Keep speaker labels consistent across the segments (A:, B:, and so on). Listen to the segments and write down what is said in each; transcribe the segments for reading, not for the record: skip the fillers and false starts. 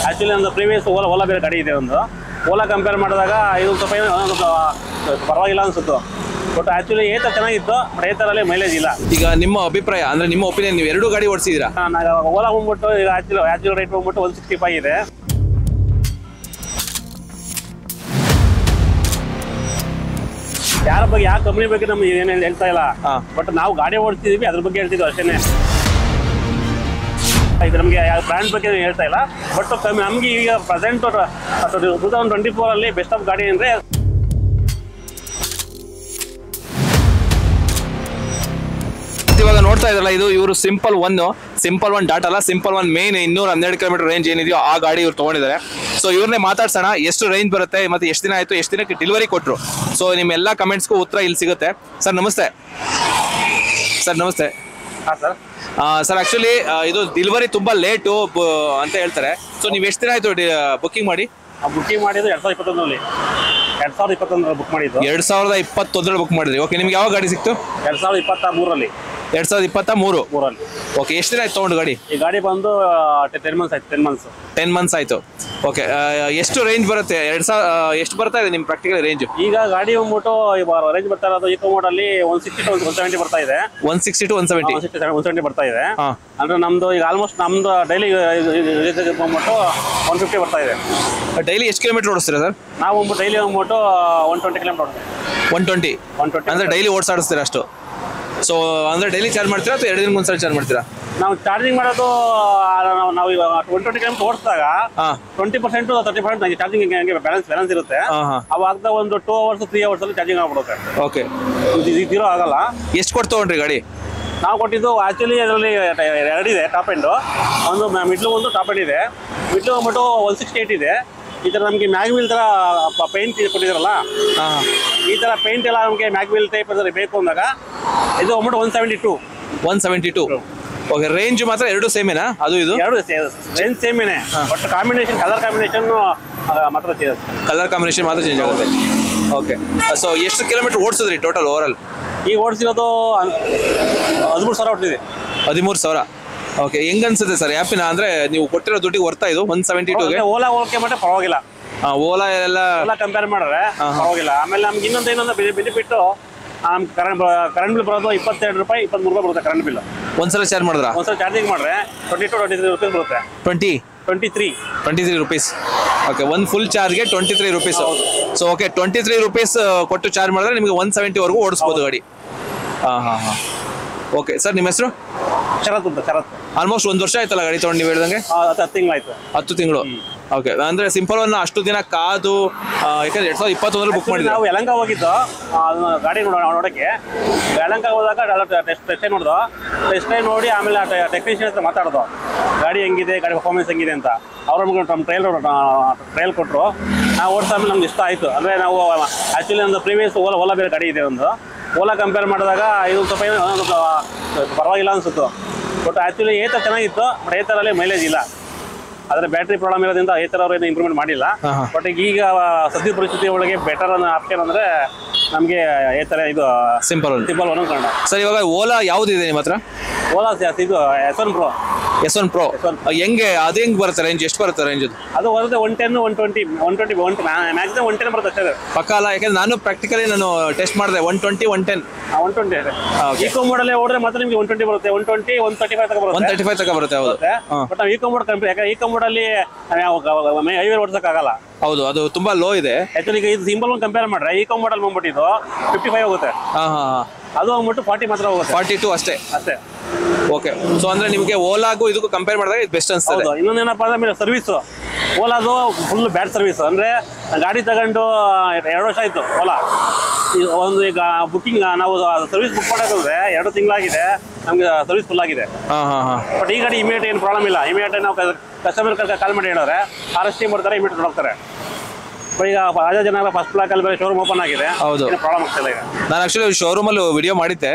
A: Actually ಒಂದು previous Ola ಬೇರೆ ಗಾಡಿ ಇದೆ ಒಂದು. ಓಲಾ ಕಂಪೇರ್ ಮಾಡಿದಾಗ ಇದು ಸ್ವಲ್ಪ ಪರವಾಗಿಲ್ಲ ಅನ್ಸುತ್ತು. ಬಟ್ ಆ್ಯಕ್ಚುಲಿ ಏತರ ಚೆನ್ನಾಗಿತ್ತು, ಬಟ್ ಏತರಲ್ಲಿ ಮೈಲೇಜ್ ಇಲ್ಲ.
B: ಈಗ ನಿಮ್ಮ ಅಭಿಪ್ರಾಯ ಅಂದ್ರೆ ನಿಮ್ಮ ಒಪಿನಿಯನ್, ನೀವು ಎರಡು ಗಾಡಿ ಓಡಿಸಿದ್ದೀರಾ?
A: ಓಲಾ ಬಂದ್ಬಿಟ್ಟು ಈಗ ಆ್ಯಕ್ಚುಲಿ ರೇಟ್ ಬಂದ್ಬಿಟ್ಟು 165 ಇದೆ. ಯಾರ ಬಗ್ಗೆ ಯಾವ ಕಂಪ್ನಿ ಬಗ್ಗೆ ನಮ್ಗೆ ಏನೇನು ಹೇಳ್ತಾ ಇಲ್ಲ, ಬಟ್ ನಾವು ಗಾಡಿ ಓಡಿಸ್ತಿದೀವಿ ಅದ್ರ ಬಗ್ಗೆ ಹೇಳ್ತಿದ್ವಿ ಅಷ್ಟೇನೆ. ಇದು ನಮಗೆ ಯಾವ ಬ್ರ್ಯಾಂಡ್ ಬಗ್ಗೆ ಹೇಳ್ತಾ ಇಲ್ಲ, ಬಟ್ ನಮ್ಗೆ ಈಗ ಪ್ರೆಸೆಂಟ್ 2024 ಅಲ್ಲಿ ಬೆಸ್ಟ್ ಆಫ್ ಗಾಡಿ ಅಂದ್ರೆ
B: ಇವಾಗ ನೋಡ್ತಾ ಇದ್ರಲ್ಲ, ಇದು ಇವರು ಸಿಂಪಲ್ ಒನ್ ಡಾಟ್ ಅಲ್ಲ, simple one main 212 kilometre range ಏನಿದೆಯೋ ಆ ಗಾಡಿ ಇವ್ರು ತಗೊಂಡಿದ್ದಾರೆ. ಸೊ ಇವ್ರನ್ನೇ ಮಾತಾಡ್ಸೋಣ, ಎಷ್ಟು ರೇಂಜ್ ಬರುತ್ತೆ ಮತ್ತೆ ಎಷ್ಟು ದಿನ ಆಯ್ತು, ಎಷ್ಟು ದಿನಕ್ಕೆ ಡೆಲಿವರಿ ಕೊಟ್ಟರು. ಸೊ ನಿಮ್ಮೆಲ್ಲ ಕಮೆಂಟ್ಸ್ಗೂ ಉತ್ತರ ಇಲ್ಲಿ ಸಿಗುತ್ತೆ. ಸರ್ ನಮಸ್ತೆ. ಸರ್ ನಮಸ್ತೆ.
A: ಹಾಂ ಸರ್.
B: ಸರ್ ಆಕ್ಚುಲಿ ಇದು ಡೆಲಿವರಿ ತುಂಬಾ ಲೇಟು ಅಂತ ಹೇಳ್ತಾರೆ. ಸೊ ನೀವು ಎಷ್ಟು ದಿನ ಆಯ್ತು ಬುಕ್ಕಿಂಗ್ ಮಾಡಿ?
A: ಬುಕ್ಕಿಂಗ್ ಮಾಡಿದ್ದು 2021 ಬುಕ್ ಮಾಡಿದ್ದು.
B: 2021 ಬುಕ್ ಮಾಡಿದ್ರಿ. ಓಕೆ, ನಿಮ್ಗೆ ಯಾವ ಗಾಡಿ ಸಿಕ್ತು?
A: 2023
B: 2023. ಓಕೆ, ಎಷ್ಟು ದಿನ ಆಯ್ತು ತಗೊಂಡು ಗಾಡಿ?
A: ಈ ಗಾಡಿ ಬಂದು 10 ಮಂತ್ಸ್ ಆಯ್ತು.
B: 10 ಮಂತ್ಸ್ ಆಯ್ತು. ಓಕೆ, ಎಷ್ಟು ರೇಂಜ್ ಬರುತ್ತೆ? ಎಷ್ಟು ಬರ್ತಾ ಇದೆ ನಿಮ್ಮ ಪ್ರಾಕ್ಟಿಕಲ್ ರೇಂಜ್?
A: ಈಗ ಗಾಡಿ ಬಂದ್ಬಿಟ್ಟು ರೇಂಜ್ ಬರ್ತಾ ಇರೋದು ಈಕೋ ಮೋಡಲ್ಲಿ 160 to 170 ಬರ್ತಾ ಇದೆ.
B: 160 to 170
A: ಬರ್ತಾ ಇದೆ. ಅಂದ್ರೆ ನಮ್ದು ಈಗ ಆಲ್ಮೋಸ್ಟ್ ನಮ್ದು ಡೈಲಿ ಬಂದ್ಬಿಟ್ಟು 150 ಬರ್ತಾ ಇದೆ.
B: ಡೈಲಿ ಎಷ್ಟು ಕಿಲೋಮೀಟರ್ ಓಡಿಸ್ತೀರಾ ಸರ್?
A: ನಾವು ಡೈಲಿ ಬಂದ್ಬಿಟ್ಟು 120 ಕಿಲೋಮೀಟರ್ ಓಡಿಸ್ತೀವಿ. 120
B: ಅಂದ್ರೆ ಡೈಲಿ ಓಡಿಸಾಡಿಸ್ತೀರಾ ಅಷ್ಟು? ಸೊ ಅಂದ್ರೆ ಡೈಲಿ ಚಾರ್ಜ್ ಮಾಡ್ತೀರಾ ಅಥವಾ 2 ದಿನಕ್ಕೆ ಒಂದ್ಸಲ ಚಾರ್ಜ್ ಮಾಡ್ತೀರಾ?
A: ನಾವು ಚಾರ್ಜಿಂಗ್ ಮಾಡೋದು ನಾವು ಈಗ 120 ಕಿಲೋಮೀಟರ್ ಓಡಿಸಿದಾಗ 20% 30% ಚಾರ್ಜಿಂಗ್ ಬ್ಯಾಲೆನ್ಸ್ ಇರುತ್ತೆ. ಅವಾಗ ಒಂದು 2 hours 3 hours ಅಲ್ಲಿ ಚಾರ್ಜಿಂಗ್ ಆಗ್ಬಿಡುತ್ತೆ.
B: ಓಕೆ,
A: ಜೀರೋ ಆಗಲ್ಲ.
B: ಎಷ್ಟು ಕೊಟ್ಟು ತಗೊಂಡ್ರಿ ಗಾಡಿ?
A: ನಾವು ಕೊಟ್ಟಿದ್ದು ಆಕ್ಚುಲಿ ಅದರಲ್ಲಿ 2 ಇದೆ, ಟಾಪ್ ಎಂಡ್ ಒಂದು, ಮಿಡ್ಲು ಒಂದು ಟಾಪ್ ಎಂಡ್ ಇದೆ. ಮಿಡ್ಲು ಬಂದ್ಬಿಟ್ಟು 168 ಇದೆ. ಈ ಥರ ನಮಗೆ ಮ್ಯಾಗ್ವಿಲ್ ಥರ ಪೇಂಟ್ ಕೊಟ್ಟಿದ್ದಾರಲ್ಲ, ಈ ಥರ ಪೇಂಟ್ ಎಲ್ಲ ನಮಗೆ ಮ್ಯಾಗ್ವಿಲ್ ಟೈಪ್ ಬೇಕು ಅಂದಾಗ ಇದು ಬಂದ್ಬಿಟ್ಟು 172.
B: ಓಕೆ, ರೇಂಜ್ ಮಾತ್ರ ಎರಡು ಸೇಮೇನಾ? ಅದು ಇದು
A: ಎರಡು ರೇಂಜ್ ಸೇಮೇನೆ, ಬಟ್ ಕಾಂಬಿನೇಷನ್ ಕಲರ್ ಕಾಂಬಿನೇಷನ್ ಮಾತ್ರ ಚೇಂಜ್.
B: ಕಲರ್ ಕಾಂಬಿನೇಷನ್ ಮಾತ್ರ ಚೇಂಜ್ ಆಗುತ್ತೆ. ಓಕೆ, ಸೊ ಎಷ್ಟು ಕಿಲೋಮೀಟರ್ ಓಡಿಸಿದ್ರಿ ಟೋಟಲ್ ಓವರಾಲ್?
A: ಈಗ ಓಡಿಸಿರೋದು 13,000 ಹೊಟ್ಟಿದೆ.
B: 13,000. ಓಕೆ, ಹೆಂಗ್ ಅನ್ಸುತ್ತೆ ಸರ್ ಆ್ಯಪಿನ? ಅಂದ್ರೆ ನೀವು ಕೊಟ್ಟಿರೋ ದುಡ್ಡಿಗೆ ವರ್ತಾ ಇದು 172ಗೆ?
A: ಓಲಾ ಓಕೆ ಮತ್ತೆ ಪರವಾಗಿಲ್ಲ.
B: ಓಲಾ
A: ಕಂಪೇರ್ ಮಾಡಿದ್ರೆ ಪರವಾಗಿಲ್ಲ. ಆಮೇಲೆ ನಮ್ಗೆ ಇನ್ನೊಂದು ಬೆನಿಫಿಟ್, ಕರೆಂಟ್ ಬಿಲ್ ಬರೋದು 22 ರೂಪಾಯಿ 23 ರೂಪಾಯಿ ಬರುತ್ತೆ ಕರೆಂಟ್ ಬಿಲ್.
B: ಒಂದ್ಸಲ ಚಾರ್ಜ್ ಮಾಡಿದ್ರ?
A: ಒಂದ್ಸಲ ಚಾರ್ಜಿಂಗ್ ಮಾಡಿದ್ರೆ 22-23 ರೂಪೀಸ್ ಬರುತ್ತೆ. 23
B: ರೂಪೀಸ್. ಓಕೆ, ಒಂದು ಫುಲ್ ಚಾರ್ಜ್ಗೆ 23 ರೂಪೀಸ್. ಸೊ ಓಕೆ, 23 ರೂಪೀಸ್ ಕೊಟ್ಟು ಚಾರ್ಜ್ ಮಾಡಿದ್ರೆ ನಿಮಗೆ 170ವರೆಗೂ ಓಡಿಸ್ಬೋದು ಗಾಡಿ. ಹಾಂ. ಓಕೆ ಸರ್, ನಿಮ್ಮ ಹೆಸರು?
A: ಶರತ್.
B: ಆಲ್ಮೋಸ್ಟ್ 1 ವರ್ಷ ಆಯ್ತಲ್ಲ ಗಾಡಿ ತಗೊಂಡು ನೀವು ಹೇಳ್ದಂಗೆ?
A: 10 ತಿಂಗಳಾಯ್ತು.
B: 10 ತಿಂಗಳು. ಓಕೆ, ಅಂದ್ರೆ ಸಿಂಪಲ್ ಒನ್ ಅಷ್ಟು ದಿನ ಕಾದು, ಯಾಕಂದ್ರೆ 2021 ಬುಕ್ ಮಾಡಿದ್ವಿ.
A: ನಾವು ಯಲಹಂಕ ಹೋಗಿದ್ದು ಗಾಡಿ ನೋಡೋಕ್ಕೆ. ಯಲಹಂಕ ಹೋದಾಗ ಟೆಸ್ಟ್ ನೋಡಿದ್ವು. ಟೆಸ್ಟ್ ನೋಡಿ ಆಮೇಲೆ ಟೆಕ್ನಿಷಿಯನ್ ಹತ್ರ ಮಾತಾಡೋದು, ಗಾಡಿ ಹೆಂಗಿದೆ, ಗಾಡಿ ಪರ್ಫಾರ್ಮೆನ್ಸ್ ಹೆಂಗಿದೆ ಅಂತ. ಅವ್ರು ನಮ್ಗೆ ಟ್ರಯಲ್ ಕೊಟ್ಟರು. ನಾವು ಓಡಿಸಾದ್ಮೇಲೆ ನಮ್ಗೆ ಇಷ್ಟ ಆಯಿತು. ಅಂದರೆ ನಾವು ಆ್ಯಕ್ಚುಲಿ ಒಂದು ಪ್ರೀವಿಯಸ್ ಓಲಾ ಬೇರೆ ಗಾಡಿ ಇದೆ ಒಂದು. ಓಲಾ ಕಂಪೇರ್ ಮಾಡಿದಾಗ ಇದು ಸ್ವಲ್ಪ ಪರವಾಗಿಲ್ಲ ಅನಿಸುತ್ತು. ಬಟ್ ಆ್ಯಕ್ಚುಲಿ ಏತರ ಚೆನ್ನಾಗಿತ್ತು, ಬಟ್ ಏತರಲ್ಲಿ ಮೈಲೇಜ್ ಇಲ್ಲ. ಆದರೆ ಬ್ಯಾಟ್ರಿ ಪ್ರಾಬ್ಲಮ್ ಇರೋದ್ರಿಂದ ಏತರ ಅವರು ಏನು ಇಂಪ್ರೂವ್ಮೆಂಟ್ ಮಾಡಿಲ್ಲ. ಬಟ್ ಈಗ ಸದ್ಯ ಪರಿಸ್ಥಿತಿ ಒಳಗೆ ಬೆಟರ್ ಆಪ್ಷನ್ ಅಂದರೆ ನಮಗೆ ಏತರ ಇದು
B: ಸಿಂಪಲ್
A: ಒನ್ ಕಾರಣ.
B: ಸರ್, ಇವಾಗ ಓಲಾ ಯಾವುದಿದೆ ನಿಮ್ಮ ಹತ್ರ?
A: ಓಲಾ ಇದು S1 Pro.
B: ಹೆಂಗೆ ಅದು ಹೆಂಗೆ ಬರುತ್ತೆ ರೇಂಜ್? ಎಷ್ಟು ಬರುತ್ತೆ ರೇಂಜ್? ಅದು
A: ಬರುತ್ತೆ 110, 120 ಮ್ಯಾಕ್ಸಿಮಮ್ 110 ಬರುತ್ತೆ ಅಷ್ಟೇ.
B: ಪಕ್ಕ ಅಲ್ಲ, ಯಾಕಂದ್ರೆ ನಾನು ಪ್ರಾಕ್ಟಿಕಲಿ ಟೆಸ್ಟ್ ಮಾಡಿದೆ. 120, 110 ಇದೆ.
A: ಈಕೋ ಮೋಡಲ್ಲೇ ಓಡಿದ್ರೆ ಮಾತ್ರ ನಿಮಗೆ 120 ಬರುತ್ತೆ. 120, 135 ತನಕ ಬರುತ್ತೆ.
B: 135 ತನಕ ಬರುತ್ತೆ. ಹೌದು.
A: ಬಟ್ ನಾವು ಈಕೋ ಮೋಡ್ ಯಾಕಂದ್ರೆ ಈಕೋ ಮೋಡಲ್ಲಿ ಹೈವೇ ಓಡಿಸೋಕ್ಕಾಗಲ್ಲ.
B: ಹೌದು, ಅದು ತುಂಬಾ ಲೋ ಇದೆ.
A: ಆಕ್ಚುಲಿ ಈಗ ಇದು ಸಿಂಪಲ್ ಒಂದು ಕಂಪೇರ್ ಮಾಡ್ರೆ ಈಕೋ ಮೋಡಲ್ ಬಂದ್ಬಿಟ್ಟಿದ್ದು 55 ಹೋಗುತ್ತೆ. ಅದು ಬಂದ್ಬಿಟ್ಟು 40 ಮಾತ್ರ ಹೋಗುತ್ತೆ.
B: 42 ಅಷ್ಟೇ. ಓಕೆ, ಸೊ ಅಂದ್ರೆ ನಿಮಗೆ ಓಲಾಗೂ ಇದಕ್ಕೂ ಕಂಪೇರ್ ಮಾಡಿದಾಗ ಇದು ಬೆಸ್ಟ್ ಅನ್ಸುತ್ತೆ.
A: ಇನ್ನೊಂದೇನಪ್ಪ ಅಂದ್ರೆ ಸರ್ವಿಸ್, ಓಲಾದು ಫುಲ್ ಬ್ಯಾಡ್ ಸರ್ವಿಸ್. ಅಂದ್ರೆ ಗಾಡಿ ತಗೊಂಡು 2 ವರ್ಷ ಆಯ್ತು ಓಲಾ. ಒಂದು ಈಗ ಬುಕ್ಕಿಂಗ್ ನಾವು ಸರ್ವಿಸ್ ಬುಕ್ ಮಾಡೋದಂದ್ರೆ 2 ತಿಂಗಳಾಗಿದೆ, ನಮ್ಗೆ ಸರ್ವಿಸ್ ಫುಲ್ ಆಗಿದೆ. ಬಟ್ ಈ ಗಾಡಿ ಇಮಿಡಿಯೇಟ್ ಏನು ಪ್ರಾಬ್ಲಮ್ ಇಲ್ಲ. ಇಮಿಡಿಯೇಟ್ ನಾವು ಕಸ್ಟಮರ್ ಕಾಲ್ ಮಾಡಿ ಹೇಳಿದ್ರೆ RST ಮಾಡ್ತಾರೆ, ಇಮಿಡಿಯೇಟ್ ಹೋಗ್ತಾರೆ. ಈಗ ರಾಜಾ ಜನ ಫಸ್ಟ್ ಬ್ಲಾಕ್ ಅಲ್ಲಿ ಶೋರೂಮ್ ಓಪನ್ ಆಗಿದೆ. ಹೌದು, ಪ್ರಾಬ್ಲಮ್ ಆಗ್ತಿಲ್ಲ ಈಗ.
B: ನಾನು ಆಕ್ಚುಲಿ ಶೋರೂಮ್ ಅಲ್ಲಿ ವಿಡಿಯೋ ಮಾಡಿದ್ದೆ.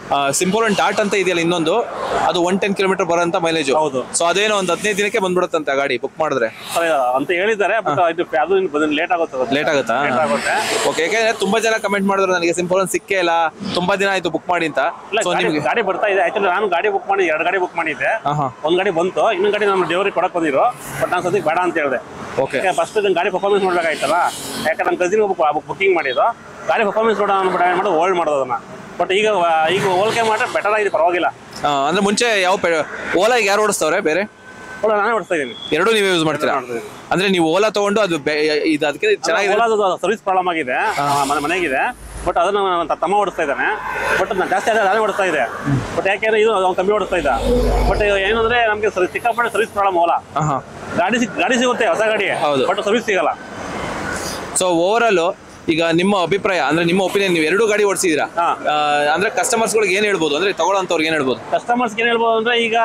B: ಸಿಂಪಲ್ ಒನ್ ಡಾಟ್ ಅಂತ ಇದೆಯಲ್ಲ ಇನ್ನೊಂದು, ಅದು 110 ಕಿಲೋಮೀಟರ್ ಬರೋಂಥ ಮೈಲೇಜ್.
A: ಹೌದು.
B: ಸೊ ಅದೇನೋ ಒಂದು 15 ದಿನಕ್ಕೆ ಬಂದ್ಬಿಡುತ್ತಂತೆ ಗಾಡಿ ಬುಕ್ ಮಾಡಿದ್ರೆ
A: ಅಂತ ಹೇಳಿದ್ದಾರೆ. ಬಟ್ ಅದು ಲೇಟ್ ಆಗುತ್ತೆ.
B: ಲೇಟ್ ಆಗುತ್ತಾ? ಓಕೆ. ಯಾಕೆಂದ್ರೆ ತುಂಬಾ ಜನ ಕಮೆಂಟ್ ಮಾಡಿದ್ರು ನನಗೆ ಸಿಂಪಲ್ ಒನ್ ಸಿಕ್ಕೇ ಇಲ್ಲ, ತುಂಬಾ ದಿನ ಆಯ್ತು ಬುಕ್ ಮಾಡಿ ಅಂತ.
A: ಗಾಡಿ ಬರ್ತಾ ಇದೆ. ಆಕ್ಚುಲಿ ನಾನು ಗಾಡಿ ಬುಕ್ ಮಾಡಿ 2 ಗಾಡಿ ಬುಕ್ ಮಾಡಿದ್ದೆ. ಒಂದ್ ಗಾಡಿ ಬಂತು, ಇನ್ನೊಂದು ಗಾಡಿ ನಾನು ಡೆಲಿವರಿ ಕೊಡಕ್ ಬಂದಿರೋ. ಬಟ್ ನಾನು ಸದ್ಯಕ್ಕೆ ಬೇಡ ಅಂತ ಹೇಳಿದೆ.
B: ಓಕೆ.
A: ಫಸ್ಟ್ ಗಾಡಿ ಪರ್ಫಾರ್ಮೆನ್ಸ್ ನೋಡ್ಬೇಕಾಯ್ತಲ್ಲ, ಯಾಕಂದ್ರೆ ನಮ್ಮ ಕಸಿನ್ ಬುಕಿಂಗ್ ಮಾಡಿದ್ದು. ಗಾಡಿ ಪರ್ಫಾರ್ಮೆನ್ಸ್ ನೋಡೋಣ ಮಾಡೋದು ಹೋಲ್ಡ್ ಮಾಡೋದನ್ನ. ಬಟ್ ಈಗ ಹೋಲಿಕೆ ಮಾಡಿದ್ರೆ ಬೆಟರ್ ಆಗಿದೆ, ಪರವಾಗಿಲ್ಲ.
B: ಅಂದ್ರೆ ಮುಂಚೆ ಯಾವ ಓಲಾ ಯಾರು ಓಡಿಸ್ತವ್ರೆ ಬೇರೆ?
A: ಓಲಾ ನಾನೇ ಓಡಿಸ್ತಾ ಇದ್ದೀನಿ.
B: ಎರಡೂ ನೀವೇ ಯೂಸ್ ಮಾಡ್ತೀರಾ? ಅಂದ್ರೆ ನೀವು ಓಲಾ ತಗೊಂಡು ಅದು ಇದು ಅದಕ್ಕೆ ಚೆನ್ನಾಗಿದೆ.
A: ಸರ್ವಿಸ್ ಪ್ರಾಬ್ಲಮ್ ಆಗಿದೆ, ಮನೆಗಿದೆ. ಬಟ್ ಅದನ್ನ ನನ್ನ ತಮ್ಮ ಓಡಿಸ್ತಾ ಇದ್ದಾನೆ. ಬಟ್ ನಾನು ಜಾಸ್ತಿ ಆದ್ರೆ ನಾನೇ ಓಡಿಸ್ತಾ ಇದೆ. ಬಟ್ ಯಾಕೆಂದ್ರೆ ಇದು ಅವ್ನು ಕಮ್ಮಿ ಓಡಿಸ್ತಾ ಇದ್ದ. ಬಟ್ ಏನಂದ್ರೆ ನಮಗೆ ಸಿಕ್ಕಾಪಟ್ಟೆ ಸರ್ವಿಸ್ ಪ್ರಾಬ್ಲಮ್. ಓಲಾ ಗಾಡಿ ಸಿಗುತ್ತೆ ಹೊಸ ಗಾಡಿ, ಬಟ್ ಸರ್ವಿಸ್ ಸಿಗಲ್ಲ.
B: ಸೊ ಓವರ್ ಆಲ್ ಈಗ ನಿಮ್ಮ ಅಭಿಪ್ರಾಯ ಅಂದ್ರೆ ನಿಮ್ಮ ಒಪಿನಿಯನ್, ನೀವು 2 ಗಾಡಿ ಓಡಿಸಿದೀರಾ, ಅಂದ್ರೆ ಕಸ್ಟಮರ್ಸ್ಗಳಿಗೆ ಏನ್ ಹೇಳ್ಬೋದು, ಅಂದ್ರೆ ತಗೊಳ್ಳೋಂಥವ್ರಿಗೆ ಏನ್ ಹೇಳ್ಬೋದು?
A: ಕಸ್ಟಮರ್ಸ್ಗೆ ಏನ್ ಹೇಳ್ಬೋದು ಅಂದ್ರೆ ಈಗ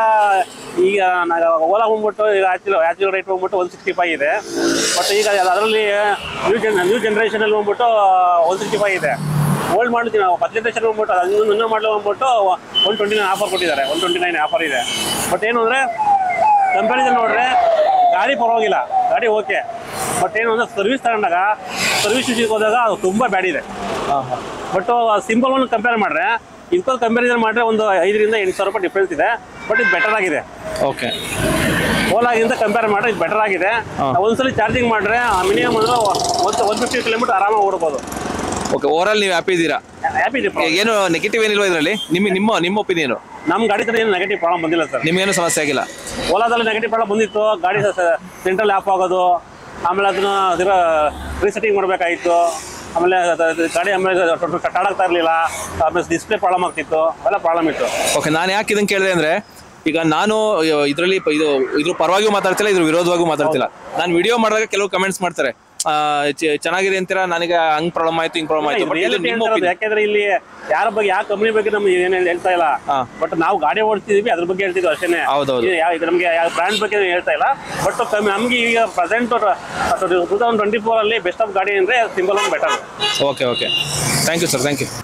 A: ಓಲಾ ಬಂದ್ಬಿಟ್ಟು ಈಗ ಆಕ್ಚುಲ್ ರೇಟ್ ಬಂದ್ಬಿಟ್ಟು 165 ಇದೆ. ಬಟ್ ಈಗ ಅದರಲ್ಲಿ ನ್ಯೂ ಜನರೇಷನ್ ಅಲ್ಲಿ ಬಂದ್ಬಿಟ್ಟು 165 ಇದೆ. ಓಲ್ಡ್ ಮಾಡ್ತೀವಿ ನಾವು ಫಸ್ಟ್ ಜನರೇಷನ್ ಬಂದ್ಬಿಟ್ಟು ಇನ್ನೂ ಮಾಡಲು ಬಂದ್ಬಿಟ್ಟು 129 ಆಫರ್ ಕೊಟ್ಟಿದ್ದಾರೆ. 129 ಆಫರ್ ಇದೆ. ಬಟ್ ಏನು ಅಂದ್ರೆ ಕಂಪ್ಯಾರಿಸನ್ ನೋಡ್ರೆ ಗಾಡಿ ಪರವಾಗಿಲ್ಲ, ಗಾಡಿ ಓಕೆ. ಬಟ್ ಏನು ಅಂದ್ರೆ ಸರ್ವಿಸ್ ತಗೊಂಡಾಗ ಸರ್ವಿಸ್ ವಿಷಯಕ್ಕೆ ಹೋದಾಗ ಅದು ತುಂಬ ಬ್ಯಾಡ್ ಇದೆ. ಬಟ್ ಸಿಂಪಲ್ ಒನ್ ಕಂಪೇರ್ ಮಾಡಿದ್ರೆ ಇದಕ್ಕೊಂದು ಕಂಪ್ಯಾರಿಸನ್ ಮಾಡಿದ್ರೆ ಒಂದು 5 ರಿಂದ 8 ಸಾವಿರ ರೂಪಾಯಿ ಡಿಫ್ರೆನ್ಸ್ ಇದೆ. ಬಟ್ ಇದು ಬೆಟರ್ ಆಗಿದೆ.
B: ಓಕೆ.
A: ಓಲಾಗಿಂತ ಕಂಪೇರ್ ಮಾಡಿದ್ರೆ ಇದು ಬೆಟರ್ ಆಗಿದೆ. ಒಂದ್ಸಲಿ ಚಾರ್ಜಿಂಗ್ ಮಾಡಿದ್ರೆ ಮಿನಿಮಮ್ ಅಂದ್ರೆ 150 ಕಿಲೋಮೀಟರ್ ಆರಾಮಾಗಿ ಓಡ್ಬೋದು.
B: ಓಕೆ. ಓವರ್ ಆಲ್ ನೀವು ಹ್ಯಾಪಿ ಇದ್ದೀರಾ?
A: ಹ್ಯಾಪಿ ಇದೆ.
B: ಏನು ನೆಗೆಟಿವ್ ಏನಿಲ್ವಾ ಇದರಲ್ಲಿ? ನಿಮ್ಮ ಒಪಿನಿಯನ್?
A: ನಮ್ಮ ಗಾಡಿ ತರ ಏನು ನೆಗೆಟಿವ್ ಪ್ರಾಬ್ಲಮ್ ಬಂದಿಲ್ಲ ಸರ್.
B: ನಿಮ್ಗೇನು ಸಮಸ್ಯೆ ಆಗಿಲ್ಲ?
A: ಓಲಾದಲ್ಲಿ ನೆಗೆಟಿವ್ ಪ್ರಾಬ್ಲಮ್ ಬಂದಿತ್ತು. ಗಾಡಿ ಸೆಂಟ್ರಲ್ ಆಫ್ ಆಗೋದು, ಆಮೇಲೆ ಅದನ್ನ ರೀಸೆಟ್ಟಿಂಗ್ ಮಾಡಬೇಕಾಗಿತ್ತು. ಆಮೇಲೆ ಗಾಡಿ ಆಮೇಲೆ ಸ್ಟಾರ್ಟ್ ಆಗ್ತಾ ಇರಲಿಲ್ಲ. ಆಮೇಲೆ ಡಿಸ್ಪ್ಲೇ ಪ್ರಾಬ್ಲಮ್ ಆಗ್ತಿತ್ತು. ಅವೆಲ್ಲ ಪ್ರಾಬ್ಲಮ್ ಇತ್ತು.
B: ಓಕೆ. ನಾನು ಯಾಕೆ ಇದನ್ನು ಕೇಳಿದೆ ಅಂದರೆ, ಈಗ ನಾನು ಇದರಲ್ಲಿ ಇದ್ರ ಪರವಾಗಿಯೂ ಮಾತಾಡ್ತಿಲ್ಲ, ಇದ್ರ ವಿರೋಧವಾಗಿಯೂ ಮಾತಾಡ್ತಿಲ್ಲ. ನಾನು ವಿಡಿಯೋ ಮಾಡಿದಾಗ ಕೆಲವು ಕಮೆಂಟ್ಸ್ ಮಾಡ್ತಾರೆ, ಚೆನ್ನಾಗಿದೆ ಅಂತೀರಾ, ನನಗೆ ಹಂಗ್ ಪ್ರಾಬ್ಲಮ್ ಆಯ್ತು, ಹಿಂಗ್ ಪ್ರಾಬ್ಲಮ್ ಆಯ್ತು.
A: ಯಾಕೆಂದ್ರೆ ಇಲ್ಲಿ ಯಾರ ಬಗ್ಗೆ, ಯಾವ ಕಂಪನಿ ಬಗ್ಗೆ ನಮ್ಗೆ ಏನ್ ಹೇಳ್ತಾ ಇಲ್ಲ. ಬಟ್ ನಾವು ಗಾಡಿ ಓಡಿಸ್ತಿದ್ವಿ, ಅದ್ರ ಬಗ್ಗೆ ಹೇಳ್ತಿದ್ವಿ ಅಷ್ಟೇನೆ. ನಮ್ಗೆ ಯಾವ ಬ್ರ್ಯಾಂಡ್ ಬಗ್ಗೆ ಹೇಳ್ತಾ ಇಲ್ಲ. ಬಟ್ ನಮ್ಗೆ ಈಗ ಪ್ರೆಸೆಂಟ್ 2024 ಅಲ್ಲಿ ಬೆಸ್ಟ್ ಆಫ್ ಗಾಡಿ ಅಂದ್ರೆ simple one better.
B: Okay. Okay. Thank you sir, thank you.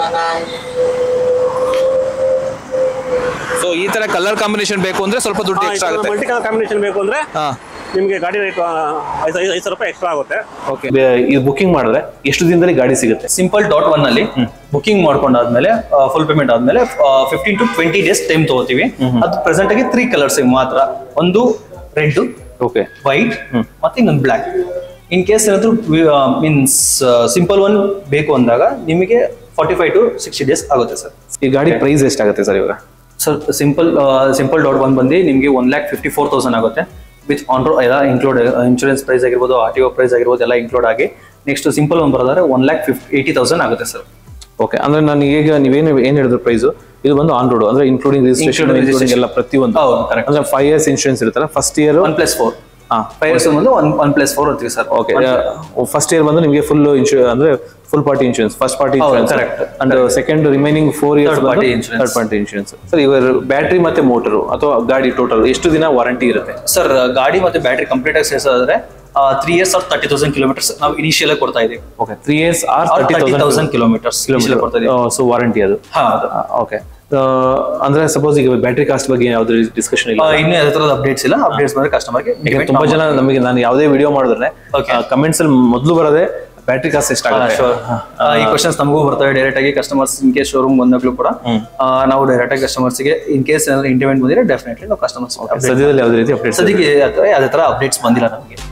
B: So ಈ ತರ ಕಲರ್ ಕಾಂಬಿನೇಷನ್ ಬೇಕು ಅಂದ್ರೆ ಸ್ವಲ್ಪ ದುಡ್ಡು ಎಕ್ಸ್ಟ್ರಾ ಆಗುತ್ತೆ.
A: ಮಲ್ಟಿ ಕಲರ್ ಕಾಂಬಿನೇಷನ್ ಬೇಕು ಅಂದ್ರೆ ನಿಮಗೆ ಗಾಡಿ ರೇಟ್ 5,000 ರೂಪಾಯಿ ಎಕ್ಸ್ಟ್ರಾ ಆಗುತ್ತೆ.
B: ಓಕೆ. ಇದು ಬುಕಿಂಗ್ ಮಾಡಿದ್ರೆ ಎಷ್ಟು ದಿನದಲ್ಲಿ ಗಾಡಿ ಸಿಗುತ್ತೆ?
C: Simple.1 ಅಲ್ಲಿ ಬುಕಿಂಗ್ ಮಾಡ್ಕೊಂಡಾದ್ಮೇಲೆ ಫುಲ್ ಪೇಮೆಂಟ್ ಆದ್ಮೇಲೆ 15 to 20 ಡೇಸ್ ಟೈಮ್ ತಗೋತೀವಿ. ಅದು ಪ್ರೆಸೆಂಟ್ ಆಗಿ 3 ಕಲರ್ಸ್ ಮಾತ್ರ. ಒಂದು ರೆಡ್,
B: ಓಕೆ,
C: ವೈಟ್ ಮತ್ತೆ ಇನ್ನೊಂದು ಬ್ಲಾಕ್. ಇನ್ ಕೇಸ್ ಏನಾದ್ರು ಮೀನ್ಸ್ ಸಿಂಪಲ್ ಒನ್ ಬೇಕು ಅಂದಾಗ ನಿಮಗೆ 45 to 60 ಡೇಸ್ ಆಗುತ್ತೆ ಸರ್.
B: ಈ ಗಾಡಿ ಪ್ರೈಸ್ ಎಷ್ಟಾಗುತ್ತೆ ಸರ್ ಇವಾಗ?
C: ಸರ್ Simple.1 ಬಂದು ನಿಮಗೆ 1,54,000 ಆಗುತ್ತೆ. ವಿತ್ ಆನ್ ರೋಡ್ ಎಲ್ಲ ಇನ್ಕ್ಲೂಡ್, ಇನ್ಶೂರೆನ್ಸ್ ಪ್ರೈಸ್ ಆಗಿರ್ಬೋದು, RTO ಪ್ರೈಸ್ ಆಗಿರ್ಬೋದು, ಎಲ್ಲ ಇನ್ಕ್ಲೂಡ್ ಆಗಿ ನೆಕ್ಸ್ಟ್ ಸಿಂಪಲ್ ಒನ್ ಬರೋದಾದ್ರೆ 1,80,000 ಆಗುತ್ತೆ ಸರ್.
B: ಓಕೆ. ಅಂದ್ರೆ ನಾನು ಈಗ ಏನ್ ಹೇಳಿದ್ರು ಪ್ರೈಸು, ಇದು ಬಂದು ಆನ್ ರೋಡ್ ಅಂದ್ರೆ ಇನ್ಕ್ಲೂಡಿಂಗ್ ರಿಜಿಸ್ಟ್ರೇಷನ್ ಎಲ್ಲ ಪ್ರತಿಯೊಂದು. ಅಂದ್ರೆ 5 years ಇನ್ಶೂರೆನ್ಸ್ ಇರುತ್ತಲ್ಲ. First year
C: 1+4. 5 years ಬಂದು 1+4 ಅಂತೀವಿ ಸರ್.
B: ಓಕೆ. ಫಸ್ಟ್ ಇಯರ್ ಬಂದು ನಿಮಗೆ ಫುಲ್ ಅಂದ್ರೆ full party insurance, first party insurance, and second remaining 4 years third party insurance. Sir ಇವಾಗ ಬ್ಯಾಟ್ರಿ ಮತ್ತೆ ಮೋಟರು ಅಥವಾ ಗಾಡಿ ಟೋಟಲ್ ಎಷ್ಟು ದಿನ ವಾರಂಟಿ ಇರುತ್ತೆ
C: ಸರ್? ಗಾಡಿ ಮತ್ತೆ ಬ್ಯಾಟ್ರಿ ಕಂಪ್ಲೀಟ್ ಆಗಿ ಸೇರಿಸೋದಾದ್ರೆ 3 years or 30,000 kilometers ನಾವು ಇನಿಷಿಯಲ್ ಆಗಿ ಕೊಡ್ತಾ ಇದೀವಿ.
B: ಓಕೆ. 3 years or
C: 30,000 kilometers ಕೊಡ್ತಾ ಇದೀವಿ.
B: ಸೊ ವಾರಂಟಿ ಅದು. ಓಕೆ. ಅಂದ್ರೆ ಸಪೋಸ್ ಈಗ ಬ್ಯಾಟ್ರಿ ಕಾಸ್ಟ್ ಬಗ್ಗೆ ಯಾವ್ದು ಡಿಸ್ಕಷನ್ ಇಲ್ಲ,
C: ಇನ್ನು ಯಾವ ತರದ ಅಪ್ಡೇಟ್ಸ್ ಇಲ್ಲ. ಅಪ್ಡೇಟ್ಸ್ ಬಂದ್ರೆ ಕಸ್ಟಮರ್ಗೆ.
B: ತುಂಬಾ ಜನ ನಮಗೆ, ನಾನು ಯಾವುದೇ ವಿಡಿಯೋ ಮಾಡಿದ್ರೆ ಕಮೆಂಟ್ಸ್ ಅಲ್ಲಿ ಮೊದಲು ಬರೋದೇ ಬ್ಯಾಟ್ರಿ ಕಾಸ್ಟ್ ಎಷ್ಟಾಗುತ್ತೆ.
C: ಈ ಕ್ವಶನ್ಸ್ ನಮಗೂ ಬರ್ತವೆ ಡೈರೆಕ್ಟ್ ಆಗಿ. ಕಸ್ಟಮರ್ಸ್ ಇನ್ ಕೇಸ್ ಶೋರೂಮ್ ಬಂದಾಗಲೂ ಕೂಡ ನಾವು ಡೈರೆಕ್ಟ್ ಆಗಿ ಕಸ್ಟಮರ್ಸ್ ಗೆ ಇನ್ ಕೇಸ್ ಏನಾದ್ರು ಇಂಟಿಮೆಂಟ್ ಬಂದಿದ್ರೆ ಡೆಫಿನೆಟ್ಲಿ ನಾವು ಕಸ್ಟಮರ್ಸ್
B: ಸದ್ಯದಲ್ಲಿ ಯಾವುದೇ ರೀತಿ ಅಪ್ಡೇಟ್ಸ್
C: ಸದ್ಯಕ್ಕೆ ಯಾವುದೇ ತರ ಅಪ್ಡೇಟ್ಸ್ ಬಂದಿಲ್ಲ ನಮಗೆ.